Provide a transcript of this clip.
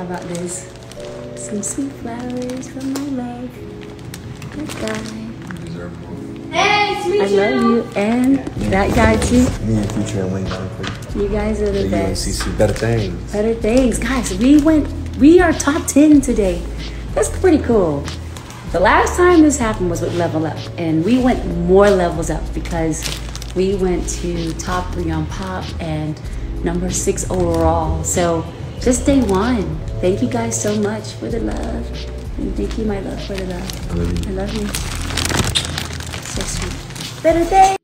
How about this? Some sweet flowers from my love. That guy. Hey, sweet I love you. And that guy too. Me and Future and Wayne. You guys are the best. UNCC. Better Thangs. Better Thangs. Guys, we are top 10 today. That's pretty cool. The last time this happened was with Level Up, and we went more levels up because we went to top 3 on pop and number 6 overall. So just day 1. Thank you guys so much for the love. And thank you, my love, for the love. I love you. I love you. So sweet. Better Thangs.